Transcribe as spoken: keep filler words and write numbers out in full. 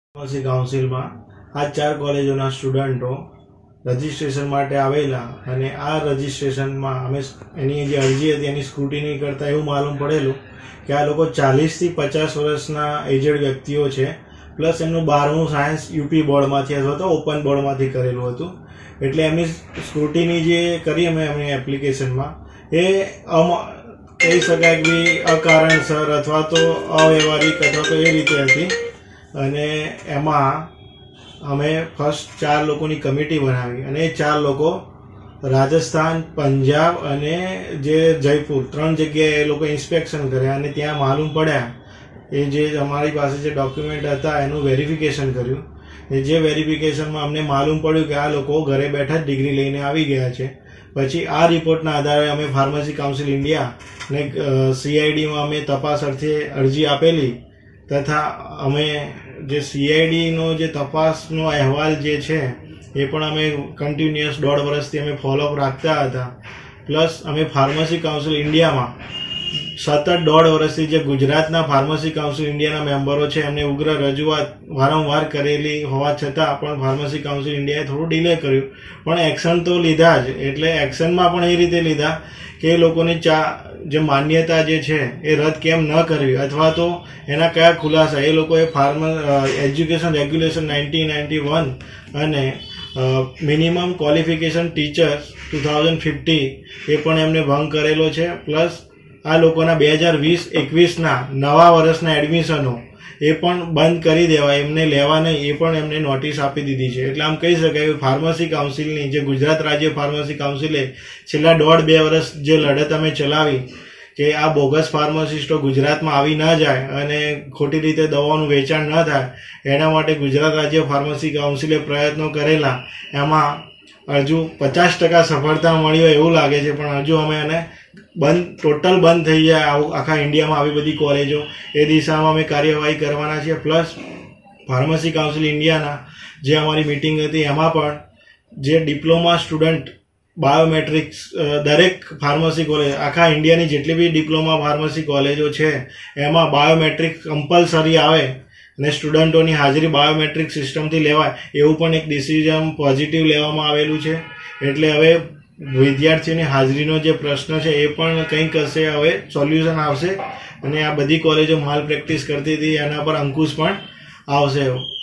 Pharmacy કાઉન્સિલમાં આ ચાર કોલેજોના સ્ટુડન્ટો રજિસ્ટ્રેશન માટે આવેલા અને આ રજિસ્ટ્રેશનમાં અમે એની જે અરજી હતી એની સ્ક્રુટિની કરતાં એવું માલુમ પડેલું કે આ લોકો ચાલીસથી પચાસ વર્ષના એજેડ વ્યક્તિઓ છે, પ્લસ એમનું બારમું સાયન્સ યુપી બોર્ડમાંથી અથવા તો ઓપન બોર્ડમાંથી કરેલું હતું. એટલે એમની સ્ક્રુટિની જે કરી અમે એમની એપ્લિકેશનમાં એ કહી શકાય કે અકારણસર અથવા તો અવ્યવહારિક અથવા તો એ રીતે હતી. અને એમાં અમે ફર્સ્ટ ચાર લોકોની કમિટી બનાવી અને એ ચાર લોકો રાજસ્થાન, પંજાબ અને જે જયપુર ત્રણ જગ્યાએ એ લોકો ઇન્સ્પેક્શન કર્યા અને ત્યાં માલુમ પડ્યા એ જે અમારી પાસે જે ડોક્યુમેન્ટ હતા એનું વેરિફિકેશન કર્યું. જે વેરિફિકેશનમાં અમને માલુમ પડ્યું કે આ લોકો ઘરે બેઠા જ ડિગ્રી લઈને આવી ગયા છે. પછી આ રિપોર્ટના આધારે અમે ફાર્મસી કાઉન્સિલ ઇન્ડિયા ને સીઆઈડીમાં અમે તપાસ અર્થે અરજી આપેલી તથા અમે જે સીઆઈડીનો જે તપાસનો અહેવાલ જે છે એ પણ અમે કન્ટિન્યુઅસ દોઢ વર્ષથી અમે ફોલોઅપ રાખતા હતા. પ્લસ અમે ફાર્મસી કાઉન્સિલ ઇન્ડિયામાં સતત દોઢ વર્ષથી જે ગુજરાતના ફાર્મસી કાઉન્સિલ ઇન્ડિયાના મેમ્બરો છે એમને ઉગ્ર રજૂઆત વારંવાર કરેલી હોવા છતાં પણ ફાર્મસી કાઉન્સિલ ઇન્ડિયાએ થોડું ડિલે કર્યું, પણ એક્શન તો લીધા જ. એટલે એક્શનમાં પણ એ રીતે લીધા કે એ લોકોની ચા જે માન્યતા જે છે એ રદ કેમ ન કરવી અથવા તો એના કયા ખુલાસા એ લોકોએ pharm education regulation nineteen ninety one અને minimum qualification teachers two thousand fifty એ પણ એમને ભંગ કરેલો છે. પ્લસ આ લોકોના બે હજાર વીસ એકવીસના નવા વર્ષના એડમિશનો એ પણ બંધ કરી દેવાય, એમને લેવા નહીં એ પણ એમને નોટિસ આપી દીધી છે. એટલે આમ કહી શકાય કે ફાર્મસી કાઉન્સિલની જે ગુજરાત રાજ્ય ફાર્મસી કાઉન્સિલે છેલ્લા દોઢ બે વર્ષ જે લડત અમે ચલાવી કે આ બોગસ ફાર્માસિસ્ટો ગુજરાતમાં આવી ન જાય અને ખોટી રીતે દવાઓનું વેચાણ ન થાય એના માટે ગુજરાત રાજ્ય ફાર્મસી કાઉન્સિલે પ્રયત્નો કરેલા. એમાં હજુ પચાસ ટકા સફળતા મળી હોય એવું લાગે છે, પણ હજુ અમે એને બંધ ટોટલ બંધ થઈ જાય આખા ઇન્ડિયામાં આવી બધી કોલેજો એ દિશામાં અમે કાર્યવાહી કરવાના છીએ. પ્લસ ફાર્મસી કાઉન્સિલ ઇન્ડિયાના જે અમારી મિટિંગ હતી એમાં પણ જે ડિપ્લોમા સ્ટુડન્ટ બાયોમેટ્રિક્સ દરેક ફાર્મસી કોલેજ આખા ઇન્ડિયાની જેટલી બી ડિપ્લોમા ફાર્મસી કોલેજો છે એમાં બાયોમેટ્રિક કમ્પલસરી આવે અને સ્ટુડન્ટોની હાજરી બાયોમેટ્રિક સિસ્ટમથી લેવાય એવું પણ એક ડિસિઝન પોઝિટિવ લેવામાં આવેલું છે. એટલે હવે વિદ્યાર્થીઓની હાજરીનો જે પ્રશ્ન છે એ પણ કંઈક હશે હવે સોલ્યુશન આવશે અને આ બધી કોલેજો માલ પ્રેક્ટિસ કરતી હતી એના પર અંકુશ પણ આવશે.